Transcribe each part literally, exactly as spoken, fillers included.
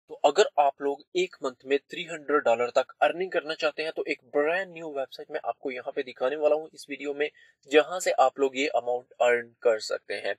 तो अगर आप लोग एक मंथ में तीन सौ डॉलर तक अर्निंग करना चाहते हैं तो एक ब्रांड न्यू वेबसाइट मैं आपको यहाँ पे दिखाने वाला हूँ इस वीडियो में, जहां से आप लोग ये अमाउंट अर्न कर सकते हैं।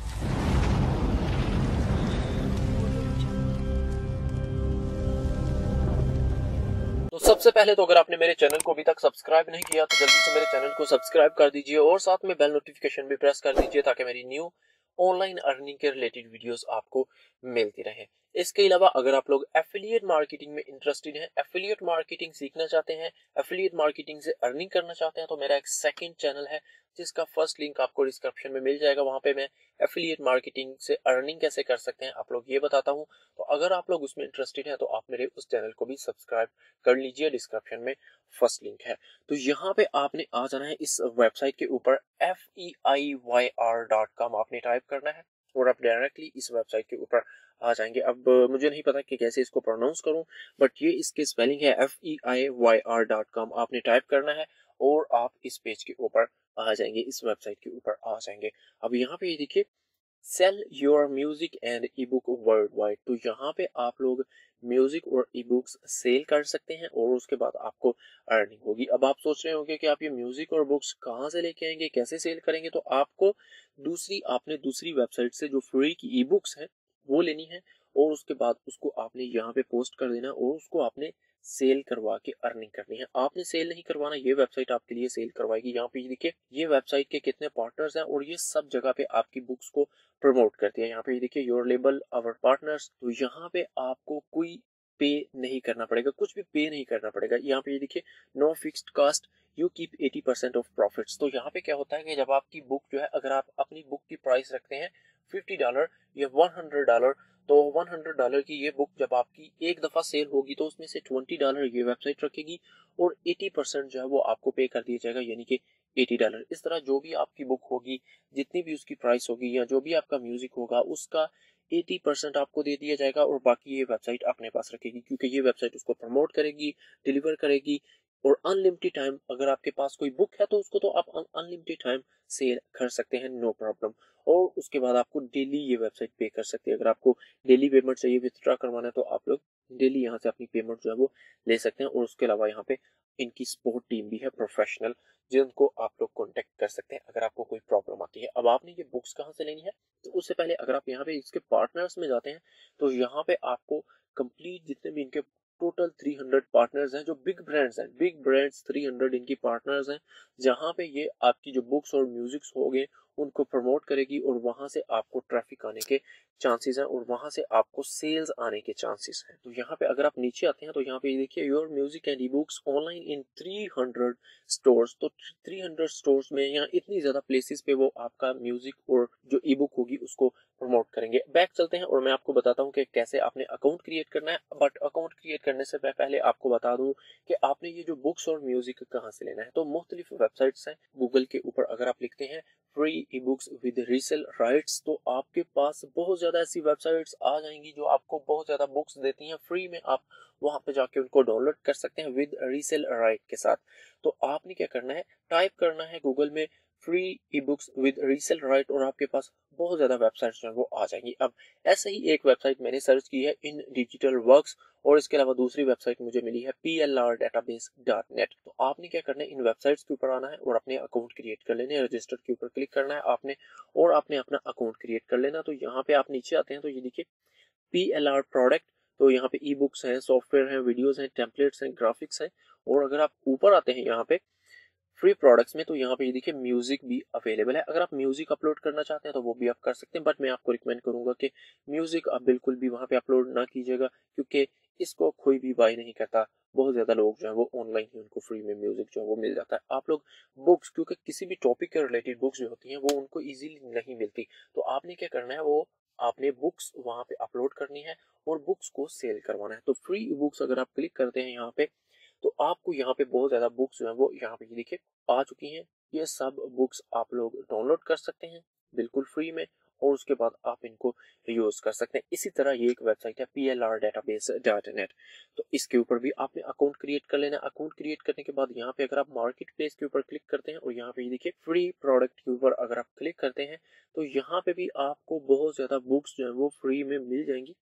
तो सबसे पहले तो अगर आपने मेरे चैनल को अभी तक सब्सक्राइब नहीं किया तो जल्दी से मेरे चैनल को सब्सक्राइब कर दीजिए और साथ में बेल नोटिफिकेशन भी प्रेस कर दीजिए ताकि मेरी न्यू ऑनलाइन अर्निंग के रिलेटेड वीडियोस आपको मिलती रहे। इसके अलावा अगर आप लोग एफिलिएट मार्केटिंग में इंटरेस्टेड हैं, एफिलिएट मार्केटिंग सीखना चाहते हैं, एफिलिएट मार्केटिंग से अर्निंग करना चाहते हैं तो मेरा एक सेकंड चैनल है जिसका फर्स्ट लिंक आपको डिस्क्रिप्शन में मिल जाएगा। वहां पे मैं एफिलिएट मार्केटिंग से अर्निंग कैसे कर सकते हैं आप लोग ये बताता हूँ। तो अगर आप लोग उसमें इंटरेस्टेड हैं तो आप मेरे उस चैनल को भी सब्सक्राइब कर लीजिए, डिस्क्रिप्शन में फर्स्ट लिंक है। तो यहाँ पे आपने आ जाना है इस वेबसाइट के ऊपर F E I Y R dot com आपने टाइप करना है और आप डायरेक्टली इस वेबसाइट के ऊपर आ जाएंगे। अब मुझे नहीं पता कि कैसे इसको प्रोनाउंस करूं, बट ये इसकी स्पेलिंग है F E I Y R dot com आपने टाइप करना है और आप इस पेज के ऊपर आ जाएंगे, इस वेबसाइट के ऊपर आ जाएंगे। अब यहाँ पे ये देखिए sell your music and e book world wide, तो यहाँ पे आप लोग म्यूजिक और ई बुक्स सेल कर सकते हैं और उसके बाद आपको अर्निंग होगी। अब आप सोच रहे होंगे कि आप ये म्यूजिक और बुक्स कहाँ से लेके आएंगे, कैसे सेल करेंगे, तो आपको दूसरी आपने दूसरी वेबसाइट से जो फ्री की ई बुक्स है वो लेनी है और उसके बाद उसको आपने यहाँ पे पोस्ट कर देना और उसको आपने सेल करवा के अर्निंग करनी है। आपने सेल नहीं करवाना, ये वेबसाइट आपके लिए सेल करवाएगी। यहाँ पे देखिए ये वेबसाइट के कितने पार्टनर्स हैं और ये सब जगह पे आपकी बुक्स को प्रमोट करती है। यहाँ पे देखिए योर लेबल आवर पार्टनर्स, तो यहाँ पे आपको कोई पे नहीं करना पड़ेगा, कुछ भी पे नहीं करना पड़ेगा। यहाँ पे देखिए no fixed cost you keep अस्सी परसेंट ऑफ प्रॉफिट्स। तो यहाँ पे क्या होता है कि जब आपकी बुक जो है, अगर आप अपनी बुक की प्राइस रखते हैं फिफ्टी डॉलर या वन हंड्रेड डॉलर, तो वन हंड्रेड डॉलर की ये बुक जब आपकी एक दफा सेल होगी तो उसमें से ट्वेंटी डॉलर ये वेबसाइट रखेगी और एटी परसेंट जो है वो आपको पे कर दिया जाएगा, यानी कि एटी डॉलर। इस तरह जो भी आपकी बुक होगी, जितनी भी उसकी प्राइस होगी या जो भी आपका म्यूजिक होगा, उसका एटी परसेंट आपको दे दिया जाएगा और बाकी ये वेबसाइट अपने पास रखेगी, क्योंकि ये वेबसाइट उसको प्रमोट करेगी, डिलीवर करेगी और अनलिमिटेड टाइम अगर आपके पास कोई बुक है तो उसको तो आप अनलिमिटेड टाइम सेल कर सकते हैं, नो प्रॉब्लम। और उसके बाद आपको डेली ये वेबसाइट पे कर सकते हैं। अगर आपको डेली पेमेंट चाहिए, विथड्रॉ करवाना है, तो आप लोग डेली यहाँ से अपनी पेमेंट जो है वो ले सकते हैं। और उसके अलावा यहाँ पे इनकी सपोर्ट टीम भी है प्रोफेशनल, जिनको आप लोग कांटेक्ट कर सकते हैं अगर आपको कोई प्रॉब्लम आती है। अब आपने ये बुक्स कहाँ से लेनी है, तो उससे पहले अगर आप यहाँ पे इसके पार्टनर्स में जाते हैं तो यहाँ पे आपको कंप्लीट जितने भी इनके टोटल थ्री हंड्रेड पार्टनर्स हैं, जो बिग ब्रांड्स हैं, बिग ब्रांड्स थ्री हंड्रेड इनकी पार्टनर्स हैं, जहाँ पे ये आपकी जो बुक्स और म्यूजिक्स हो गए उनको प्रमोट करेगी और वहां से आपको ट्रैफिक आने के चांसेस हैं और वहां से आपको सेल्स आने के चांसेस हैं। तो यहाँ पे अगर आप नीचे आते हैं तो यहाँ पे देखिए your music and e books online in three hundred stores, तो थ्री हंड्रेड स्टोर्स में यहाँ इतनी ज्यादा प्लेसेस पे वो आपका म्यूजिक और जो ई बुक होगी उसको प्रमोट करेंगे। बैक चलते हैं और मैं आपको बताता हूँ कि कैसे आपने अकाउंट क्रिएट करना है। बट अकाउंट क्रिएट करने से मैं पहले आपको बता दूं कि आपने ये जो बुक्स और म्यूजिक कहाँ से लेना है। तो मुख्तलिफ वेबसाइट्स हैं, गूगल के ऊपर अगर आप लिखते हैं free e books with resell rights, तो आपके पास बहुत ज्यादा ऐसी वेबसाइट्स आ जाएंगी जो आपको बहुत ज्यादा बुक्स देती हैं फ्री में। आप वहां पे जाके उनको डाउनलोड कर सकते हैं विद रीसेल राइट के साथ। तो आपने क्या करना है, टाइप करना है गूगल में free e books with resell right और आपके पास बहुत ज्यादा वेबसाइट्स जो है वो आ जाएंगी। अब ऐसे ही एक वेबसाइट मैंने सर्च की है इन डिजिटल वर्क्स और इसके अलावा दूसरी वेबसाइट मुझे मिली है P L R database dot net. तो आपने क्या करना है, इन वेबसाइट्स के ऊपर आना है और अपने अकाउंट क्रिएट कर लेने, रजिस्टर के ऊपर क्लिक करना है आपने और आपने अपना अकाउंट क्रिएट कर लेना। तो यहाँ पे आप नीचे आते हैं तो ये देखिए पी एल आर प्रोडक्ट, तो यहाँ पे ई बुक्स हैं, सॉफ्टवेयर हैं, वीडियोस हैं, टेम्पलेट्स हैं, ग्राफिक्स हैं। और अगर आप ऊपर आते हैं यहाँ पे फ्री प्रोडक्ट्स में, तो यहाँ पे ये देखिए म्यूजिक भी अवेलेबल है। अगर आप म्यूजिक अपलोड करना चाहते हैं तो वो भी आप कर सकते हैं, बट मैं आपको रिकमेंड करूंगा कि म्यूजिक आप बिल्कुल भी वहां पे अपलोड ना कीजिएगा, क्योंकि इसको कोई भी बाय नहीं करता। बहुत ज्यादा लोग जो है वो ऑनलाइन ही उनको फ्री में म्यूजिक जो है वो मिल जाता है। आप लोग बुक्स, क्योंकि किसी भी टॉपिक के रिलेटेड बुक्स जो होती हैं वो उनको इजीली नहीं मिलती, तो आपने क्या करना है, वो आपने बुक्स वहां पे अपलोड करनी है और बुक्स को सेल करवाना है। तो फ्री बुक्स अगर आप क्लिक करते हैं यहाँ पे तो आपको यहाँ पे बहुत ज्यादा बुक्स जो है वो यहाँ पे ये देखिए आ चुकी हैं। ये सब बुक्स आप लोग डाउनलोड कर सकते हैं बिल्कुल फ्री में और उसके बाद आप इनको यूज कर सकते हैं। इसी तरह ये एक वेबसाइट है P L R database dot net, तो इसके ऊपर भी आपने अकाउंट क्रिएट कर लेना। अकाउंट क्रिएट करने के बाद यहाँ पे अगर आप मार्केट प्लेस के ऊपर क्लिक करते हैं और यहाँ पे देखिए फ्री प्रोडक्ट के ऊपर अगर आप क्लिक करते हैं तो यहाँ पे भी आपको बहुत ज्यादा बुक्स जो है वो फ्री में मिल जाएंगी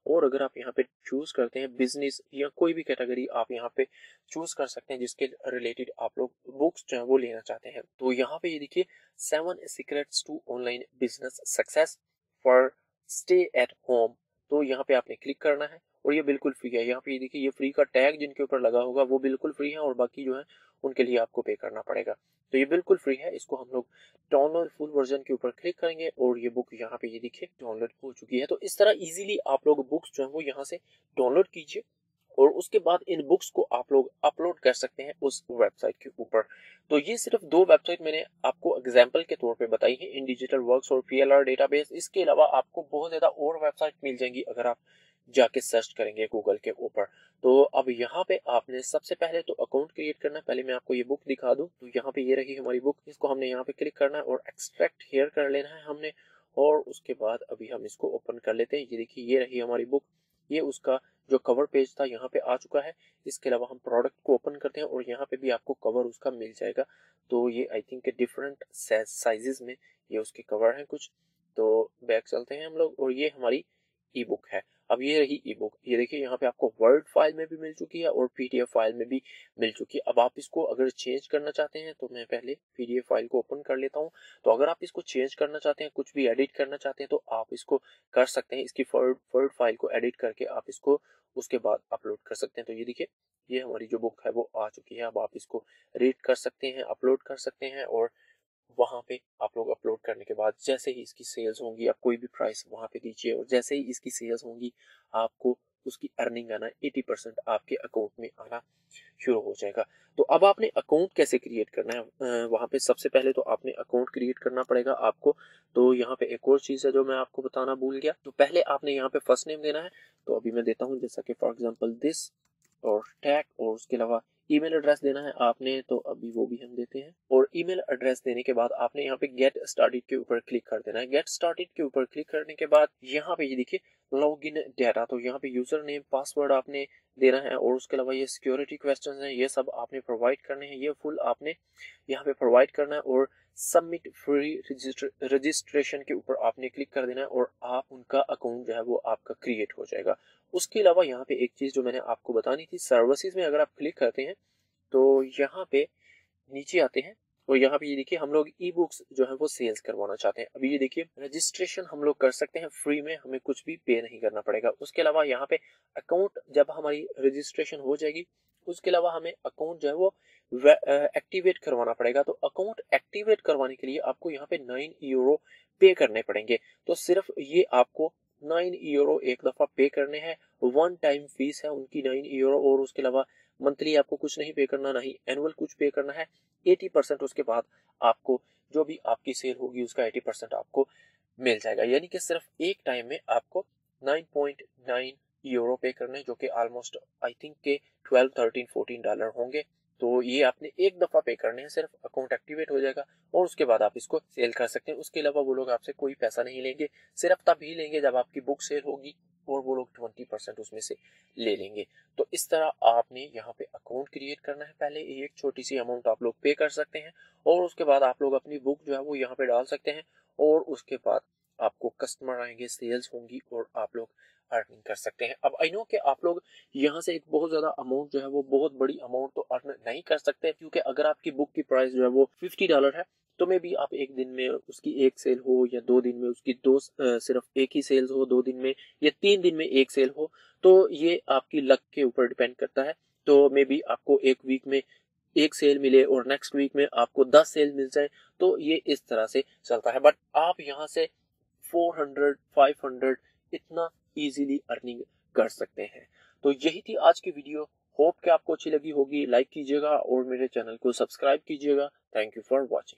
और अगर आप यहाँ पे चूज करते हैं बिजनेस या कोई भी कैटेगरी आप यहाँ पे चूज कर सकते हैं जिसके रिलेटेड आप लोग बुक्स जो है वो लेना चाहते हैं। तो यहाँ पे ये देखिए seven secrets to online business success for stay at home. तो यहाँ पे आपने क्लिक करना है और ये बिल्कुल फ्री है। यहाँ पे ये देखिए ये फ्री का टैग जिनके ऊपर लगा होगा वो बिल्कुल फ्री है और बाकी जो है उनके लिए आपको पे करना पड़ेगा। तो ये बिल्कुल फ्री है। इसको हम लोग डाउनलोड फुल वर्जन के ऊपर क्लिक करेंगे और ये बुक यहाँ पे ये देखिए डाउनलोड हो चुकी है। तो इस तरह इजीली आप लोग बुक्स जो है वो यहाँ से डाउनलोड कीजिए और उसके बाद इन बुक्स को आप लोग अपलोड कर सकते हैं उस वेबसाइट के ऊपर। तो ये सिर्फ दो वेबसाइट मैंने आपको एग्जांपल के तौर पे बताई है, इन डिजिटल वर्क्स और पीएलआर डेटाबेस। इसके अलावा आपको बहुत ज्यादा और वेबसाइट मिल जाएंगी अगर आप जाके सर्च करेंगे गूगल के ऊपर। तो अब यहाँ पे आपने सबसे पहले तो अकाउंट क्रिएट करना है। पहले मैं आपको ये बुक दिखा दूं। तो यहाँ पे ये रही हमारी बुक, इसको हमने यहाँ पे क्लिक करना है और एक्सट्रैक्ट हेयर कर लेना है हमने। और उसके बाद अभी हम इसको ओपन कर लेते हैं। ये देखिए ये रही हमारी बुक, ये उसका जो कवर पेज था यहाँ पे आ चुका है। इसके अलावा हम प्रोडक्ट को ओपन करते हैं और यहाँ पे भी आपको कवर उसका मिल जाएगा। तो ये आई थिंक डिफरेंट साइजेस में ये उसके कवर हैं कुछ। तो बैक चलते हैं हम लोग और ये हमारी ई बुक है। अब ये रही ई बुक, ये देखिए यहाँ पे आपको वर्ड फाइल में भी मिल चुकी है और पीडीएफ फाइल में भी मिल चुकी है। अब आप इसको अगर चेंज करना चाहते हैं तो मैं पहले पीडीएफ फाइल को ओपन कर लेता हूँ। तो अगर आप इसको चेंज करना चाहते हैं, कुछ भी एडिट करना चाहते हैं तो आप इसको कर सकते हैं। इसकी वर्ड वर्ड फाइल को एडिट करके आप इसको उसके बाद अपलोड कर सकते हैं। तो ये देखिए ये हमारी जो बुक है वो आ चुकी है। अब आप इसको रीड कर सकते हैं, अपलोड कर सकते हैं और वहां पे आप लोग अपलोड करने के बाद जैसे ही इसकी सेल्स होंगी आप कोई भी प्राइस वहां पे दीजिए और जैसे ही इसकी सेल्स होंगी आपको उसकी अर्निंग आना अस्सी परसेंट आपके अकाउंट में आना शुरू हो जाएगा। तो अब आपने अकाउंट कैसे क्रिएट करना है, वहां पे सबसे पहले तो आपने अकाउंट क्रिएट करना पड़ेगा आपको। तो यहाँ पे एक और चीज है जो मैं आपको बताना भूल गया। तो पहले आपने यहाँ पे फर्स्ट नेम देना है। तो अभी मैं देता हूँ, जैसा कि फॉर एग्जांपल दिस और टैग, और उसके अलावा ईमेल एड्रेस देना है आपने। तो अभी वो भी हम देते हैं और ईमेल एड्रेस देने के बाद आपने यहाँ पे गेट स्टार्टेड के ऊपर क्लिक कर देना है। गेट स्टार्टेड के ऊपर क्लिक करने के बाद यहाँ पे ये देखिए लॉगिन डेटा, तो यहाँ पे यूजर नेम पासवर्ड आपने देना है और उसके अलावा ये सिक्योरिटी क्वेश्चंस हैं ये सब आपने प्रोवाइड करने हैं, ये फुल आपने यहाँ पे प्रोवाइड करना है और सबमिट फ्री रजिस्ट्रेशन के ऊपर आपने क्लिक कर देना है और आप उनका अकाउंट जो है वो आपका क्रिएट हो जाएगा। उसके अलावा यहाँ पे एक चीज जो मैंने आपको बतानी थी, सर्विसेज में अगर आप क्लिक करते हैं तो यहाँ पे नीचे आते हैं और यहाँ पे ये देखिए हम लोग ई बुक्स जो है वो सेल्स करवाना चाहते हैं। अभी ये देखिए रजिस्ट्रेशन हम लोग कर सकते हैं फ्री में, हमें कुछ भी पे नहीं करना पड़ेगा। उसके अलावा यहाँ पे अकाउंट जब हमारी रजिस्ट्रेशन हो जाएगी उसके अलावा हमें अकाउंट जो है वो एक्टिवेट करवाना पड़ेगा। तो अकाउंट एक्टिवेट करवाने के लिए आपको यहाँ पे नाइन यूरो पे करने पड़ेंगे। तो सिर्फ ये आपको नाइन यूरो एक दफा पे करने हैं, वन टाइम फीस है उनकी नाइन यूरो और उसके अलावा मंथली आपको कुछ नहीं पे करना, नहीं एनुअल कुछ पे करना है। अस्सी परसेंट उसके बाद आपको जो भी आपकी सेल होगी उसका अस्सी परसेंट आपको मिल जाएगा। यानी कि सिर्फ एक टाइम में आपको नाइन पॉइंट नाइन यूरो पे करने, जो कि ऑलमोस्ट आई थिंक के ट्वेल्व थर्टीन फोर्टीन डॉलर होंगे। तो ये आपने एक दफा पे करने हैं, सिर्फ अकाउंट एक्टिवेट हो जाएगा और उसके बाद आप इसको सेल कर सकते हैं। उसके अलावा वो लोग आपसे कोई पैसा नहीं लेंगे, सिर्फ तब ही लेंगे जब आपकी बुक सेल होगी और वो लोग ट्वेंटी परसेंट उसमें से ले लेंगे। तो इस तरह आपने यहाँ पे अकाउंट क्रिएट करना है। पहले एक छोटी सी अमाउंट आप लोग पे कर सकते हैं और उसके बाद आप लोग अपनी बुक जो है वो यहाँ पे डाल सकते हैं और उसके बाद आपको कस्टमर आएंगे, सेल्स होंगी और आप लोग अर्निंग कर सकते हैं। अब आई नो कि आप लोग यहाँ से एक बहुत ज्यादा अमाउंट जो है वो बहुत बड़ी अमाउंट तो अर्न नहीं कर सकते, क्योंकि अगर आपकी बुक की प्राइस जो है वो फिफ्टी डॉलर है तो मे भी आप एक दिन में उसकी एक सेल हो या दो दिन में उसकी दो सिर्फ एक ही सेल्स हो, दो दिन में या तीन दिन में एक सेल हो, तो ये आपकी लक के ऊपर डिपेंड करता है। तो मे बी आपको एक वीक में एक सेल मिले और नेक्स्ट वीक में आपको दस सेल मिल जाए, तो ये इस तरह से चलता है। बट आप यहाँ से फोर हंड्रेड फाइव हंड्रेड इतना इजीली अर्निंग कर सकते हैं। तो यही थी आज की वीडियो। होप कि आपको अच्छी लगी होगी। लाइक कीजिएगा और मेरे चैनल को सब्सक्राइब कीजिएगा। Thank you for watching.